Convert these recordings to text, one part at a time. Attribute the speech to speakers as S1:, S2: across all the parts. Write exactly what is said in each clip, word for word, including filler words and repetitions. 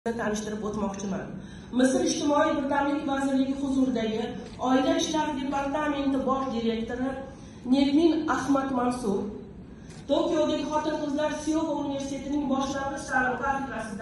S1: tanishtirib o'tmoqchiman. Misr ijtimoiy birdamlik vazirligi huzuridagi Oila ishlari departamenti bosh direktori Nermin Ahmad Mansur, Tokiodagi Xotin-qizlar Syoba universitetining boshlang'ich ta'lim kafedrasi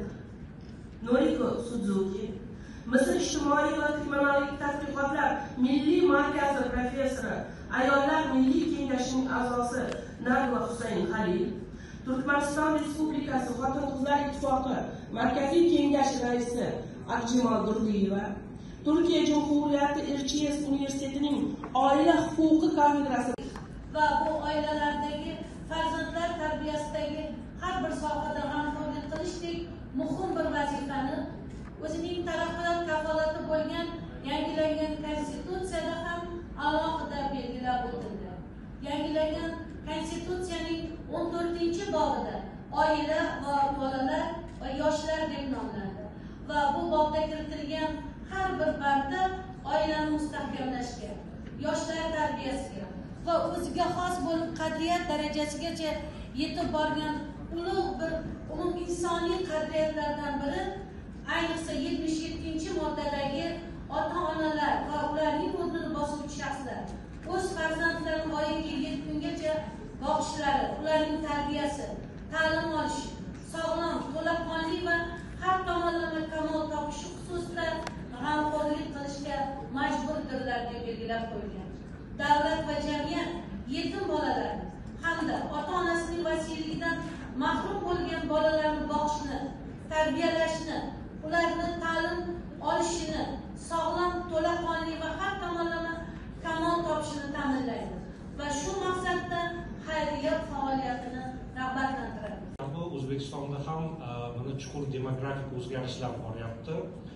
S1: dotsenti Noriko Suzuki, Misr ijtimoiy va texnologik tadqiqotlar milliy markazi professori, Ayollar milliy kengashining a'zosi Nag'ma Husayn Halil, Turkmaniston Respublikasi Xotin-qizlar ittifoqi Markaziy kengashi raisi Akjimol Durliyeva, Turkiya Jumhuriyati Erciyes universitetining oila huquqi kafedrasi
S2: va bu oilalardagi farzandlar tarbiyasidagi har bir sohada g'amxo'rlik qilishdek muhim bir vazifani o'zining taraqqiyot kafolati bo'lgan yangilangan konstitutsiyada ham alohida belgilab o'tildi. Yangilangan konstitutsiyaning o'n to'rtinchi bobida oila va bolalar va yoshlar deb nomlandi va bu bobda kiritilgan har bir banda oilani mustahkamlashga, yoshlar tarbiyasiga va o'ziga xos bo'lib qadriyat darajasigacha yetib borgan ulug' bir umum insoniy qadriyatlardan biri, ayniqsa yetmish yettinchi moddadagi ota-onalar va ularning o'rnini bosuvchi shaxslar o'z farzandlarini voyaga yetgungacha boqishlari, ularning tarbiyasi, ta'lim olishi, sog'lom, to'laqonli va har tomonlama kamol topishi xususida g'amxo'rlik qilishga majburdirlar deb belgilab qo'ygan. Davlat va jamiyat yetim bolalarni hamda ota-onasining vasiyligidan mahrum bo'lgan bolalarni boqishni, tarbiyalashni, ularni ta'lim olishini, sog'lom, to'laqonli va har tomonlama kamol topishini ta'minlaydi va shu maqsadda xayriyat faoliyatini rag'batlantiradi.
S3: O'zbekistonda ham mana chuqur demografik o'zgarishlar boryapti.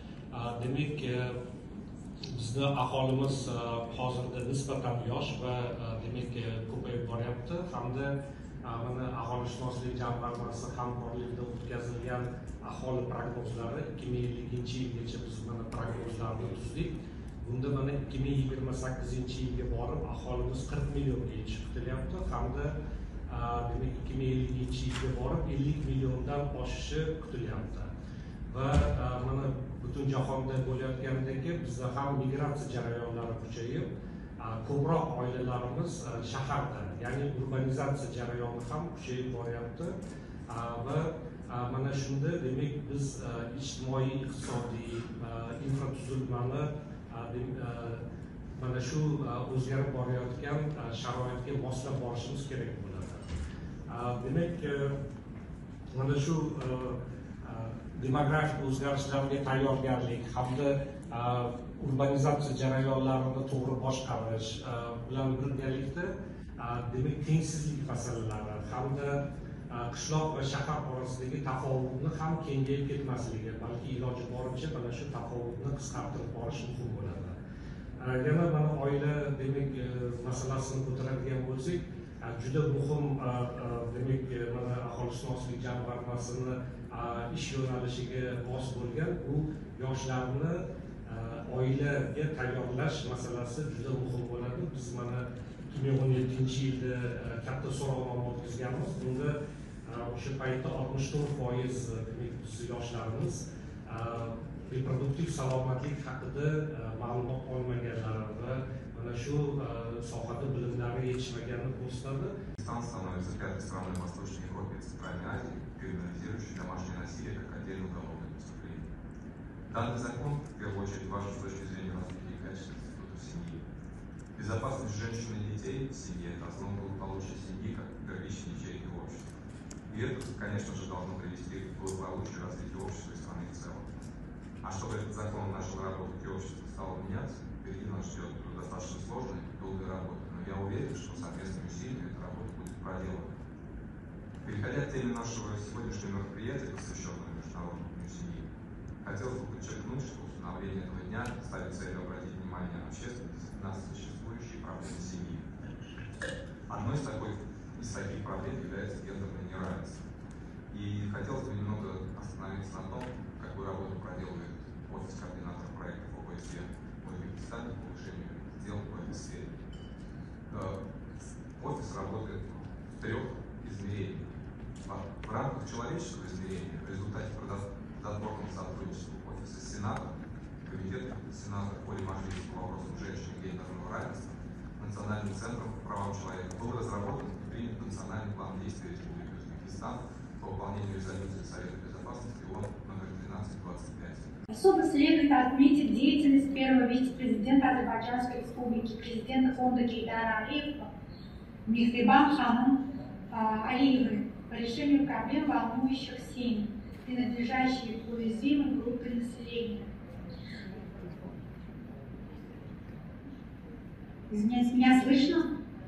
S3: Demak, bizni aholimiz hozirda nisbatan yosh va demak ko'payib boryapti hamda mana aholishunoslik jamg'armasi hamkorligida o'tkazilgan aholi prognozlari ikki ming ellinchi yilgacha biz mana prognozlarni tuzdik. Bunda mana ikki ming yigirma sakkizinchi yilga borib aholimiz qirq millionga yetishi kutilyapti hamda demak ikki ming ellinchi yilga borib ellik milliondan oshishi kutilyapti. Va mana butun jahonda bo'layotgandagi bizda ham migratsiya jarayonlari kuchayib, ko'proq oilalarimiz shaharda, ya'ni urbanizatsiya jarayoni ham kuchayib boryapti va mana shunda demak biz ijtimoiy, iqtisodiy infratuzilmani mana shu o'zgarib borayotgan sharoitga moslab borishimiz kerak bo'ladi. Demak, mana shu demografik o'zgarishlarga tayyorgarlik hamda urbanizatsiya jarayonlarini to'g'ri boshqarish bilan birgalikda demak tengsizlik masalalari hamda qishloq va shahar orasidagi tafovutni ham kengayib ketmasligi, balki iloji boricha mana shu tafovutni qisqartirib borish muhim bo'ladi. Yana mana oila demak masalasini ko'taradigan bo'lsak, juda muhim demak mana aholishunoslik jamg'armasini ish yo'nalishiga mos bo'lgan bu yoshlarni oilaga tayyorlash masalasi juda muhim bo'ladi. Biz mana ikki ming o'n yettinchi yilda katta so'rovnoma o'tkazganmiz. Bunda o'sha paytda oltmish to'rt foiz demak biz yoshlarimiz reproduktiv salomatlik haqida ma'lumot olmaganlar va mana shu sohada bilimlari yetishmaganini ko'rsatadi.
S4: Казахстан становится пятой страной в Восточной Европе и Центральной Азии, криминализирующей домашнее насилие как отдельное уголовное преступление. Данный закон, в первую очередь, важен с точки зрения развития и качества института семьи. Безопасность женщин и детей в семье – это основа благополучия семьи как первичной ячейки общества. И это, конечно же, должно привести к благополучию и развитию общества и страны в целом. А чтобы этот закон начал работать и общество стало меняться, впереди нас ждет достаточно сложная и долгая работа. Но я уверен, что совместными усилиями эта работа будет проделана. Переходя к теме нашего сегодняшнего мероприятия, посвященного Международному дню семьи, хотелось бы подчеркнуть, что установление этого дня ставит целью обратить внимание общественности на существующие проблемы семьи. Одной из, такой, из таких проблем является гендерное неравенство. И хотелось бы немного остановиться на том, какую работу проделывает офис координатора проектов ОБСЕ в Узбекистане по повышению дел в этой сфере. Офис работает в трех измерениях. В рамках человеческого измерения в результате затворком сотрудничеству Офиса Сената, Комитета Сената по Мажилису по вопросам женщин и гендерного равенства, Национальным центром по правам человека был разработан и принят национальный план действий Республики Узбекистан по выполнению резолюции Совета Безопасности ООН номер тринадцать двадцать пять.
S5: Особо следует отметить деятельность первого вице-президента Азербайджанской республики, президента фонда Гейдара Алиева Мехрибан Ханым Алиевой по решению проблем, волнующих семьи, принадлежащие к уязвимой группе населения. Извиняюсь, меня слышно?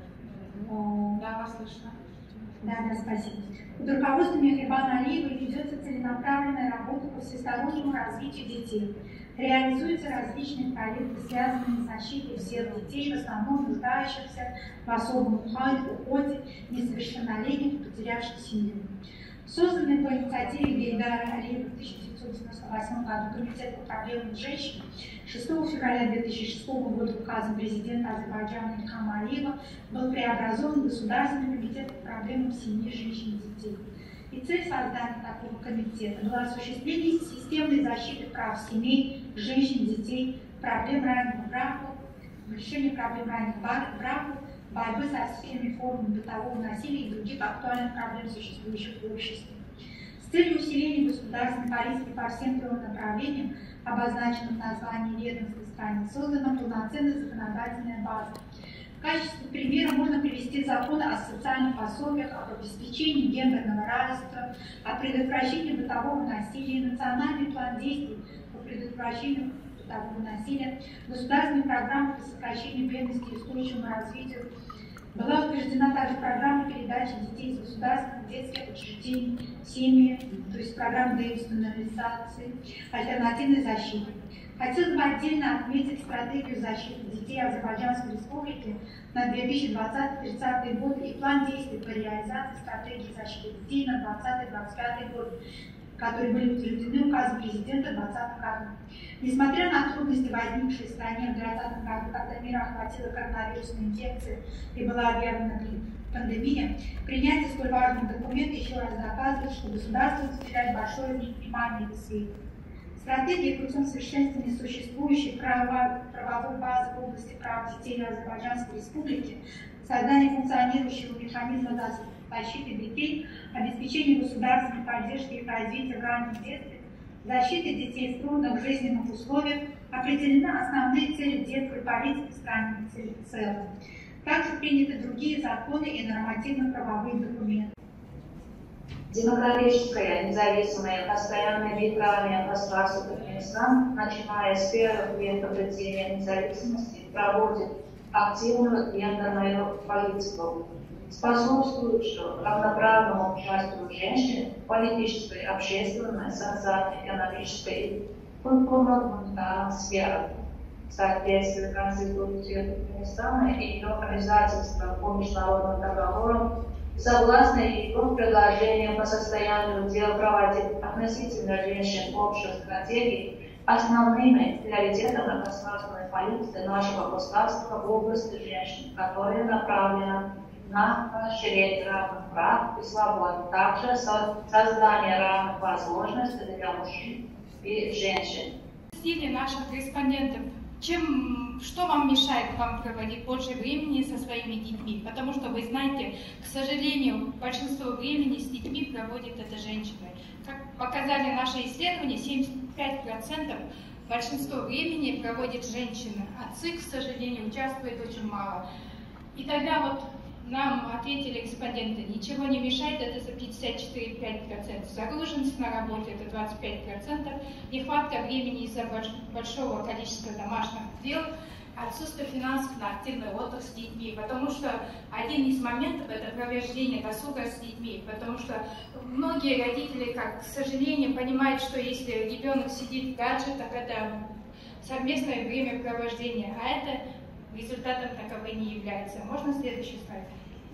S2: Да, вас слышно.
S5: Да, да, спасибо. Под руководством Мехрибана Алиевой ведется целенаправленная работа по всестороннему развитию детей. Реализуются различные проекты, связанные с защитой всех детей, в основном нуждающихся в особом уходе, несовершеннолетних, потерявших семью. Созданный по инициативе Гейдара Алиева в тысяча девятьсот девяносто восьмом году Комитет по проблемам женщин шестого февраля две тысячи шестого года указом президента Азербайджана Ильхама Алиева был преобразован в Государственный комитет по проблемам семьи, женщин и детей. И цель создания такого комитета была осуществление системной защиты прав семей, женщин, детей, проблем раннего брака, решение проблем раннего брака, борьбы со всеми формами бытового насилия и других актуальных проблем, существующих в обществе. С целью усиления государственной политики по всем трем направлениям, обозначенным в названии ведомства страны, создана полноценная законодательная база. В качестве примера можно привести закон о социальных пособиях, об обеспечении гендерного равенства, о предотвращении бытового насилия, национальный план действий по предотвращению бытового насилия, государственная программа по сокращению бедности и устойчивому развитию. Была утверждена также программа передачи детей из государственных детских учреждений в семьи, то есть программа деинституционализации, альтернативной защиты. Хотелось бы отдельно отметить стратегию защиты детей Азербайджанской республики на две тысячи двадцатый — две тысячи тридцатый годы и план действий по реализации стратегии защиты детей на двадцатый — двадцать пятый год, которые были утверждены указом президента в двадцатом году. Несмотря на трудности, возникшие в стране в двадцатом году, когда мир охватила коронавирусная инфекция и была объявлена пандемия, принятие столь важного документа еще раз доказывает, что государство уделяет большое внимание этой сфере. Стратегия путем совершенствования существующей правовой базы в области прав детей Азербайджанской республики, создание функционирующего механизма защиты детей, обеспечение государственной поддержки их развития в раннем детстве, защиты детей в трудных жизненных условиях, определены основные цели детской политики в стране в целом. Также приняты другие законы и нормативно-правовые документы.
S6: Демократическое, независимое, постоянное нейтральное государство Туркменистан, начиная с первых лет обретения независимости, проводит активную гендерную политику, способствующую равноправному участию женщин в политической, общественной, социальной, экономической и культурно-гуманитарной сферах, в соответствии с Конституцией Туркменистана и ее обязательствам по международным договорам. Согласно его предложениям по состоянию дел проводить относительно женщин общую стратегию, основными приоритетами государственной политики нашего государства в области женщин, которая направлена на поощрение равных прав и свобод, также создание равных возможностей для мужчин и женщин.
S7: Спросили наших корреспондентов, чем, что вам мешает вам проводить больше времени со своими детьми? Потому что вы знаете, к сожалению, большинство времени с детьми проводит эта женщина. Как показали наши исследования, семьдесят пять процентов большинство времени проводит женщина. Отцы, к сожалению, участвуют очень мало. И тогда вот нам ответили респонденты, ничего не мешает, это за пятьдесят четыре и пять десятых процента. Загруженность на работе это двадцать пять процентов. Нехватка времени из-за большого количества домашних дел, отсутствие финансов на активный отдых с детьми. Потому что один из моментов это проведение досуга с детьми. Потому что многие родители, как, к сожалению, понимают, что если ребенок сидит в гаджетах, это совместное времяпровождение, а это результатом таковой не является. Можно следующий слайд?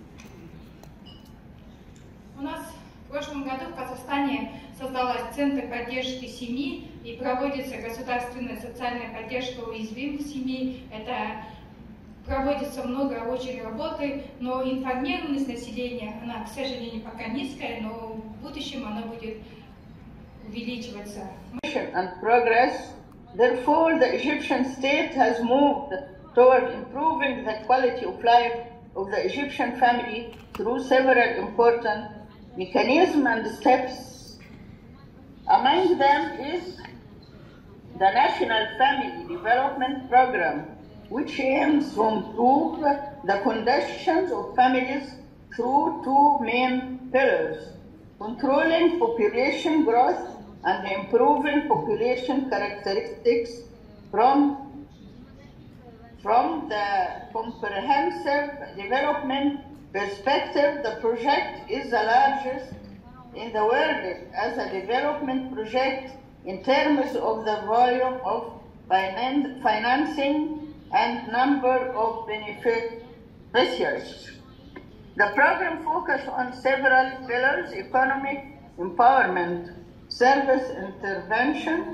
S7: У нас в прошлом году в Казахстане создался Центр поддержки семьи и проводится государственная социальная поддержка уязвимых семей. Это проводится много очень работы, но информированность населения, она, к сожалению, пока низкая, но в будущем она будет увеличиваться.
S8: And progress, therefore, the Egyptian state has moved toward improving the quality of life of the Egyptian family through several important mechanisms and steps. Among them is the National Family Development Program, which aims to improve the conditions of families through two main pillars: controlling population growth and improving population characteristics. From, from the comprehensive development perspective, the project is the largest in the world as a development project in terms of the volume of finan financing and number of beneficiaries. The program focuses on several pillars: economic empowerment, service intervention,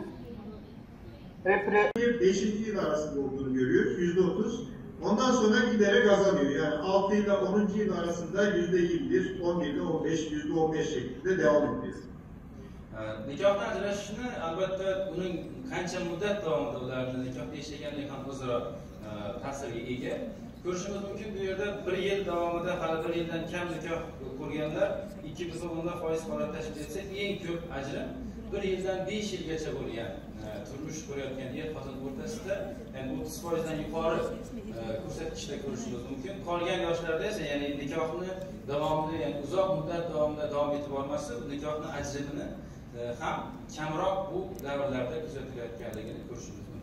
S9: beşinci yıl arasında olduğunu görüyoruz, yüzde otuz. Ondan sonra giderek azalıyor. Yani altı ile onuncu yıl arasında yüzde yirmi bir, on bir ile on beş, yüzde on beş şeklinde devam ediyor.
S10: Nikohdan ajrashishni albatta uning qancha muddat davomida ularni nikohda yashaganligi ham o'zaro ta'sirga ega. Ko'rishimiz mumkin, bu yerda bir yil davomida hali bir yildan kam nikoh ko'rganlar ikki butun o'ndan foiz holat tashkil etsa, eng ko'p ajrim bir yildan besh yilgacha bo'lgan turmush ko'rayotgan er xotin o'rtasida, ya'ni o'ttiz foizdan yuqori ko'rsatkichda ko'rishimiz mumkin. Qolgan yoshlarda esa, ya'ni nikohni davomida, ya'ni uzoq muddat davomida davom etib olmaslik nikohni ajrimini ham kamroq bu davrlarda kuzatilayotganligini ko'rishimiz mumkin.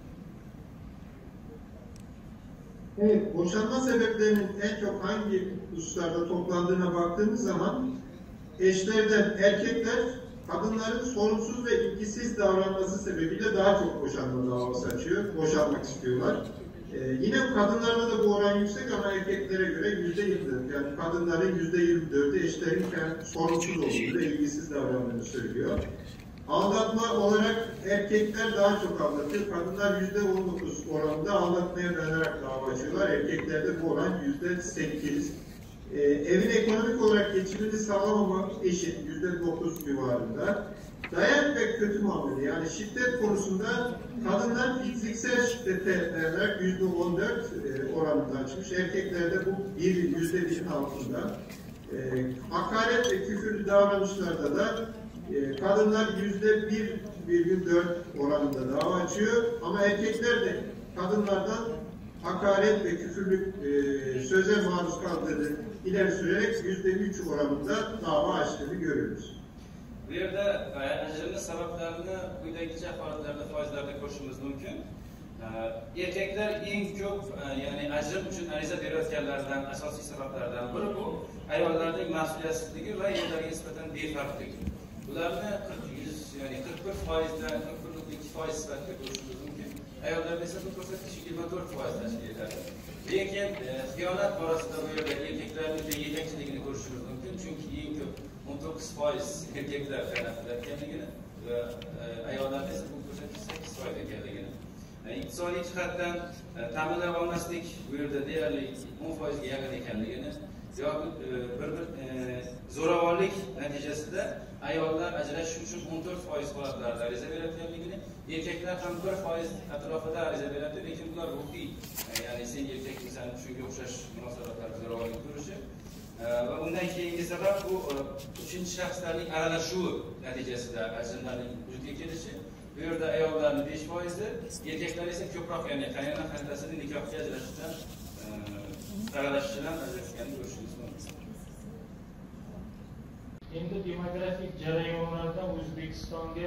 S9: Evet, boşanma sebeplerinin en çok hangi hususlarda toplandığına baktığımız zaman eşlerden erkekler kadınların sorumsuz ve ilgisiz davranması sebebiyle daha çok boşanma davası açıyor, boşanmak istiyorlar. Ee, yine kadınlarda da bu oran yüksek ama erkeklere göre yüzde yirmi dört. Yani kadınların yüzde yirmi dördü eşlerin sorumsuz olduğunu ve ilgisiz davrandığını söylüyor. Aldatma olarak erkekler daha çok aldatıyor. Kadınlar yüzde on dokuz oranında aldatmaya dayanarak dava açıyorlar. Erkeklerde bu oran yüzde sekiz. Ee, evin ekonomik olarak geçimini sağlamamak eşit yüzde dokuz civarında. Dayak ve kötü muamele, yani şiddet konusunda kadınlar fiziksel şiddete dayanarak yüzde on dört oranında açmış. Erkeklerde bu bir yüzde birin altında. Ee, hakaret ve küfürlü davranışlarda da e, kadınlar yüzde bir virgül dört oranında dava açıyor. Ama erkekler de kadınlardan hakaret ve küfürlü e, söze maruz kaldığını ileri sürerek yüzde üç oranında dava açtığını görüyoruz.
S10: Bu yerda ajrimni sabablarini quyidagicha holatlarda, foizlarda ko'rishimiz mumkin. Erkaklar eng ko'p, ya'ni ajrim uchun ariza berayotganlardan asosiy sabablardan biri bu ayollarning mas'uliyatsizligi va erlarga nisbatan befarqligi. Bularni qirq yuz, ya'ni qirq bir foizdan qirq bir nuqta ikki foiz sifatida ko'rishimiz mumkin. Ayollarda esa bu ko'rsatkich yigirma to'rt foiz tashkil etadi. Lekin xiyonat borasida bu yerda erkaklarning yetakchiligini ko'rishimiz mumkin, chunki eng ko'p o'n to'qqiz foiz erkaklar xiyonat qilayotganligini va ayollarda esa bu ko'rsatkich sakkiz foiz ekanligini. Iqtisodiy jihatdan ta'minlay olmaslik bu yerda deyarli o'n foizga yaqin ekanligini, yoki bir bir zo'ravonlik natijasida ayollar ajrashish uchun o'n to'rt foiz holatlarda ariza berayotganligini, erkaklar ham bir foiz atrofida ariza beradi, lekin bular ruhiy, ya'ni sen erkaksan, shunga o'xshash munosabatlarda zo'ravonlik ko'rishi va undan keyingi sabab bu uchinchi shaxslarning aralashuvi natijasida ajrimlarning vujudga kelishi. Bu yerda ayollarning besh foizi, erkaklar esa ko'proq, ya'ni qaynona qaynotasining nikohga ajrashidan, aralashishidan ajrashganini ko'rishimiz mumkin.
S11: Endi demografik jarayonlarda O'zbekistonga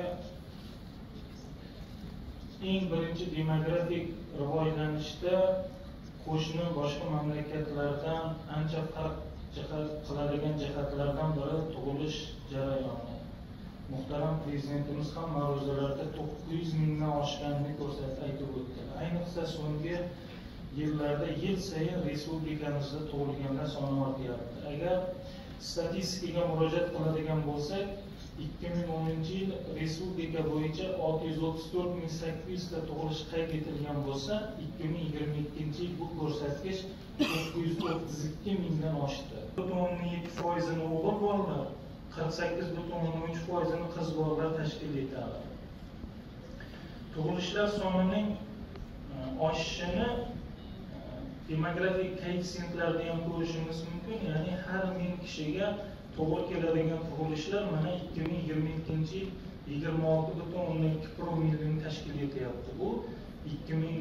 S11: eng birinchi demografik rivojlanishda qo'shni boshqa mamlakatlardan ancha farq qiladigan jihatlardan biri tug'ilish jarayoni. Muhtaram prezidentimiz ham ma'ruzalarda to'qqiz yuz mingdan oshganini ko'rsatib aytib o'tdi. Ayniqsa so'nggi yillarda yil sayin respublikamizda tug'ilganlar soni ortyapti. Agar statistikaga murojaat qiladigan bo'lsak, ikki ming o'ninchi yil respublika bo'yicha olti yuz o'ttiz to'rt ming sakkiz yuz ta tug'ilish qayd etilgan bo'lsa, ikki ming yigirma ikkinchi yil bu ko'rsatkich to'qqiz yuz o'ttiz ikki mingdan oshdi. o'n yetti foizini o'g'il bolalar, qirq sakkiz butun o'n uch foizini qiz bolalar tashkil etadi. Tug'ilishlar sonining oshishini demografik koeffitsiyentlarda ham ko'rishimiz mumkin. Ya'ni har ming kishiga to'g'ri keladigan tug'ilishlar mana ikki ming yigirma ikkinchi yil yigirma olti butun o'n ikki promilni tashkil etyapti. Bu ikki ming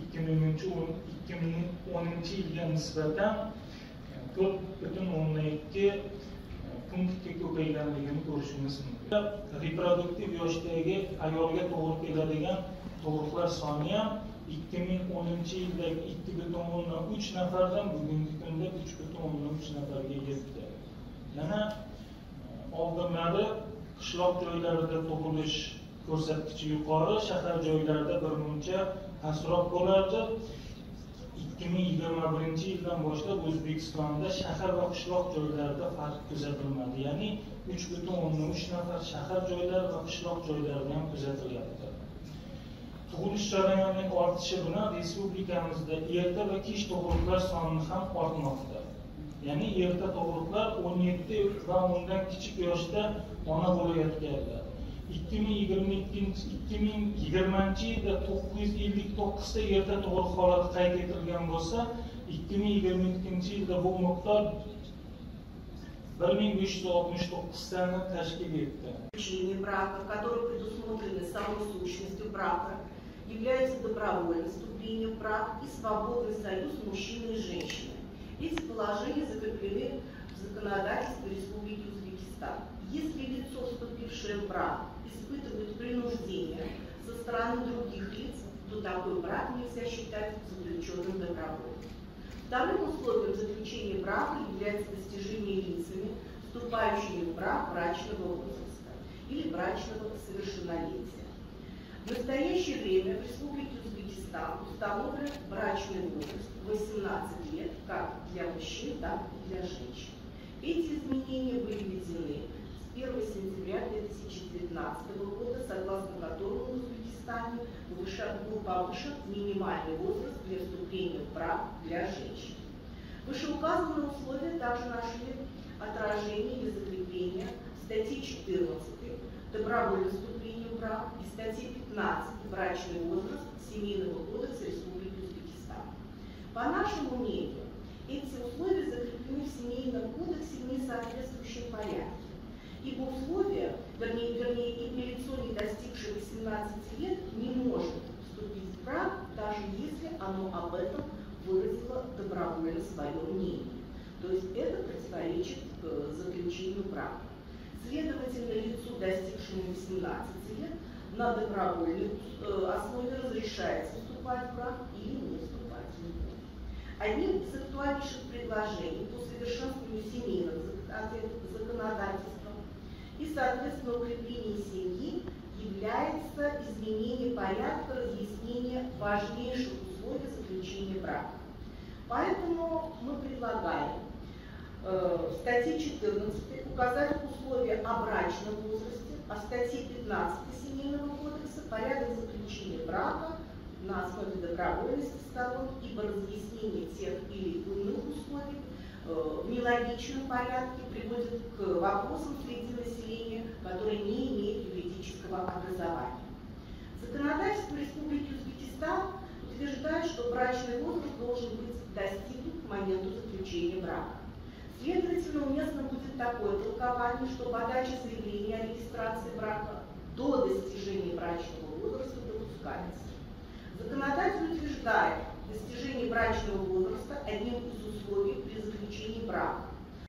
S11: o'ninchi yilga nisbatan to'rt butun o'n ikki punktga ko'payganligini ko'rishimiz mumkin. Reproduktiv yoshdagi ayolga to'g'ri keladigan tug'ruqlar soni ham ikki ming o'ninchi yildagi ikki butun o'ndan uch nafardan bugungi kunda uch butun o'ndan uch nafarga yetdi. Yana oldinlari qishloq joylarida tug'ilish ko'rsatkichi yuqori, shahar joylarida bir muncha pastroq bo'lardi. ikki ming yigirma birinchi yildan boshlab O'zbekistonda shahar va qishloq joylarida farq kuzatilmadi. Ya'ni uch butun o'ndan uch nafar shahar joylari va qishloq joylarida ham kuzatilyapti. Tug'ilish jarayonining ortishi bilan respublikamizda erta va kech tug'ruqlar soni ham ortmoqda. Ya'ni erta tug'ruqlar o'n yetti va undan kichik yoshda ona bo'layotganlar. ikki ming yigirmanchi yilda to'qqiz yuz ellik to'qqizta erta tug'ruq holati qayd etilgan bo'lsa, ikki ming yigirma ikkinchi yilda bu miqdor bir ming besh yuz oltmish to'qqiztani tashkil etdi.
S12: Заключение брака, которые предусмотрены самой сущностью брака, являются добровольным вступлением в брак и свободный союз мужчины и женщины. Эти положения закреплены в законодательстве Республики Узбекистан. Если лицо, вступившее в брак, испытывает принуждение со стороны других лиц, то такой брак нельзя считать заключенным добровольно. Вторым условием заключения брака является достижение лицами, вступающими в брак брачного возраста или брачного совершеннолетия. В настоящее время в Республике Узбекистан установлен брачный возраст восемнадцать лет как для мужчин, так и для женщин. Эти изменения были введены с первого сентября две тысячи девятнадцатого года, согласно которому в Узбекистане был повышен минимальный возраст для вступления в брак для женщин. Вышеуказанные условия также нашли отражение или закрепление в статье четырнадцатой «Добровольное вступление в брак» и статье пятнадцатой «Брачный возраст» Семейного кодекса Республики Узбекистан. По нашему мнению, эти условия закреплены в Семейном кодексе в несоответствующем порядке, ибо условия, вернее, вернее, ибо лицо, не достигшее восемнадцати лет, не может вступить в брак, даже если оно об этом выразило добровольно свое мнение. То есть это противоречит э, заключению брака. Следовательно, лицу, достигшему восемнадцати лет, на добровольной э, основе разрешается вступать в брак или не вступать в него. Одним из актуальнейших предложений по совершенствованию семейного законодательства и, соответственно, укрепления семьи является изменение порядка разъяснения важнейших условий заключения брака. Поэтому мы предлагаем э, в статье четырнадцатой указать условия о брачном возрасте, а в статье пятнадцатой Семейного кодекса порядок заключения брака на основе добровольности сторон, ибо разъяснение тех или иных условий э, в нелогичном порядке приводит к вопросам среди населения, которые не имеют юридического образования. Законодательство Республики Узбекистан утверждает, что брачный возраст должен быть достигнут к моменту заключения брака. Следовательно, уместно будет такое толкование, что подача заявления о регистрации брака до достижения брачного возраста допускается. Законодатель утверждает достижение брачного возраста одним из условий при заключении брака.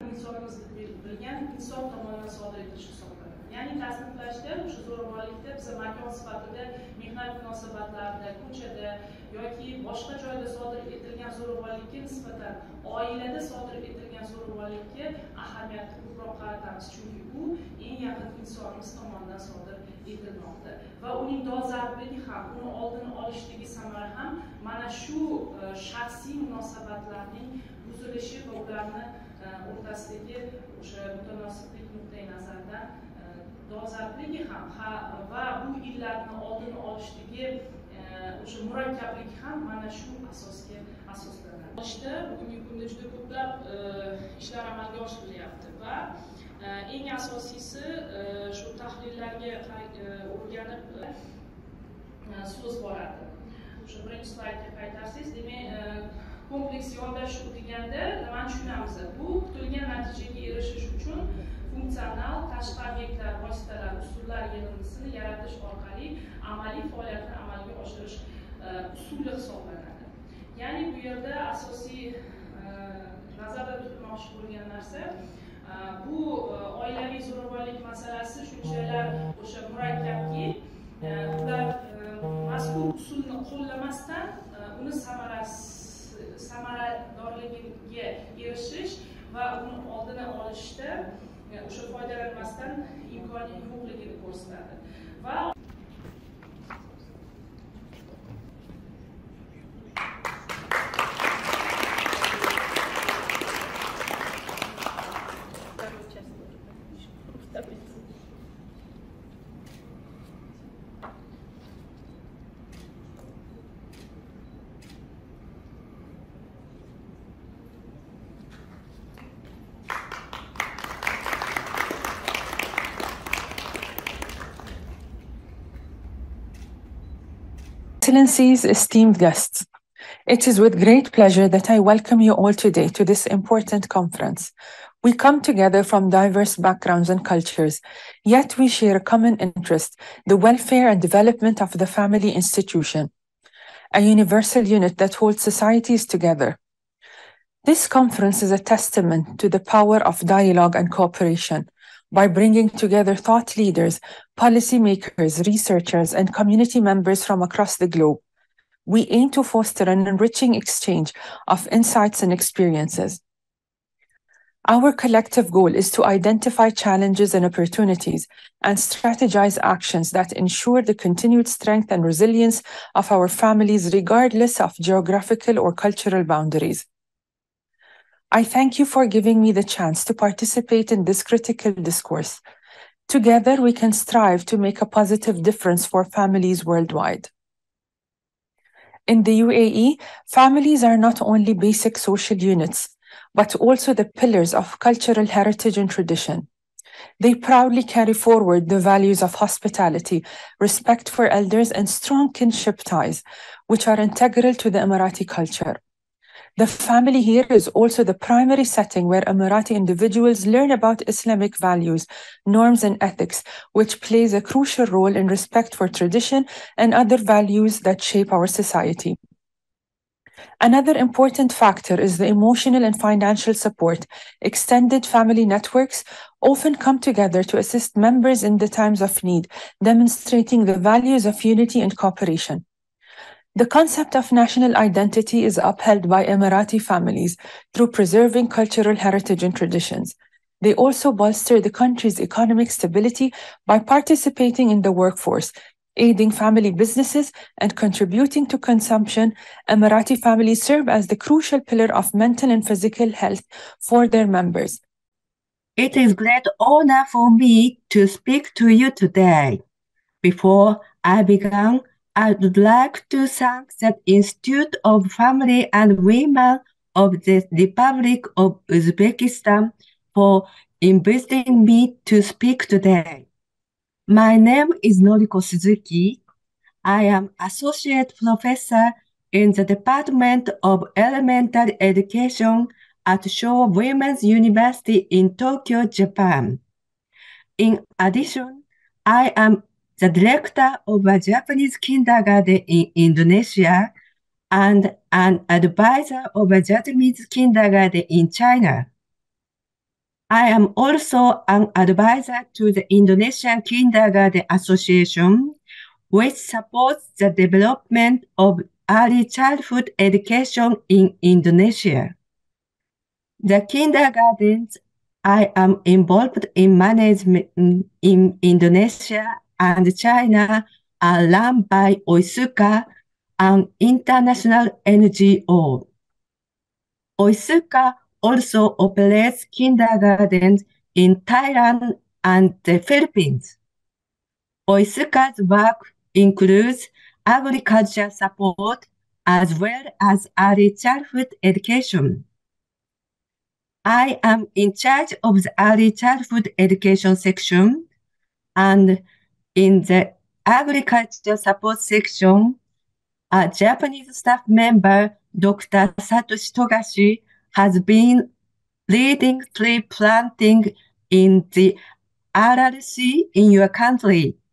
S13: Ya'ni tasniflashda o'sha zo'ravonlikda biz makon sifatida mehnat munosabatlarida, ko'chada yoki boshqa joyda sodir etilgan zo'ravonlikka nisbatan oilada sodir etilgan zo'ravonlikka ahamiyatni ko'proq qaratamiz, chunki u eng yaqin insonimiz tomonidan sodir etilmoqda va uning dolzarbligi ham, uni oldini olishdagi samara ham mana shu shaxsiy munosabatlarning buzilishi va ularni o'rtasidagi o'sha mutanosiblik nuqtai nazaridan dolzarbligi ham va bu illatni oldini olishdagi o'sha murakkablik ham mana shu asosga asoslanadi. Ishda bugungi kunda juda ko'plab ishlar amalga oshirilyapti va eng asosiysi shu tahlillarga o'rganib so'z boradi. O'sha birinchi slaydga qaytarsangiz, demak, kompleks yondashuv deganda nimani tushunamiz? Bu kutilgan natijaga erishish uchun funksional tashqi obyektlar, vositalar, usullar yig'indisini yaratish orqali amaliy faoliyatni amalga oshirish usuli hisoblanadi. Ya'ni bu yerda asosiy nazarda tutilmoqchi bo'lgan narsa bu oilaviy zo'ravonlik masalasi shunchalar o'sha murakkabki, ular mazkur usulni qo'llamasdan uni samarasi samaradorligiga erishish va uni oldini olishda o'sha foydalanmasdan imkoniyat yo'qligini ko'rsatadi. Va
S14: Excellencies, esteemed guests, it is with great pleasure that I welcome you all today to this important conference. We come together from diverse backgrounds and cultures, yet we share a common interest, the welfare and development of the family institution, a universal unit that holds societies together. This conference is a testament to the power of dialogue and cooperation, by bringing together thought leaders, policymakers, researchers, and community members from across the globe. We aim to foster an enriching exchange of insights and experiences. Our collective goal is to identify challenges and opportunities and strategize actions that ensure the continued strength and resilience of our families regardless of geographical or cultural boundaries. I thank you for giving me the chance to participate in this critical discourse. Together, we can strive to make a positive difference for families worldwide. In the U A E, families are not only basic social units, but also the pillars of cultural heritage and tradition. They proudly carry forward the values of hospitality, respect for elders, and strong kinship ties, which are integral to the Emirati culture. The family here is also the primary setting where Emirati individuals learn about Islamic values, norms, and ethics, which plays a crucial role in respect for tradition and other values that shape our society. Another important factor is the emotional and financial support. Extended family networks often come together to assist members in the times of need, demonstrating the values of unity and cooperation. The concept of national identity is upheld by Emirati families through preserving cultural heritage and traditions. They also bolster the country's economic stability by participating in the workforce, aiding family businesses, and contributing to consumption. Emirati families serve as the crucial pillar of mental and physical health for their members.
S15: It is a great honor for me to speak to you today. Before I begin, I would like to thank the Institute of Family and Women of the Republic of Uzbekistan for inviting me to speak today. My name is Noriko Suzuki. I am Associate Professor in the Department of Elementary Education at Showa Women's University in Tokyo, Japan. In addition, I am the director of a Japanese kindergarten in Indonesia and an advisor of a Japanese kindergarten in China. I am also an advisor to the Indonesian Kindergarten Association, which supports the development of early childhood education in Indonesia. The kindergartens I am involved in management in Indonesia and China are run by Oisuka, an international N G O. Oisuka also operates kindergartens in Thailand and the Philippines. Oisuka's work includes agriculture support as well as early childhood education. I am in charge of the early childhood education section, and in the agriculture support section, a Japanese staff member, Doctor Satoshi Togashi, has been leading tree planting in the R R C in your country.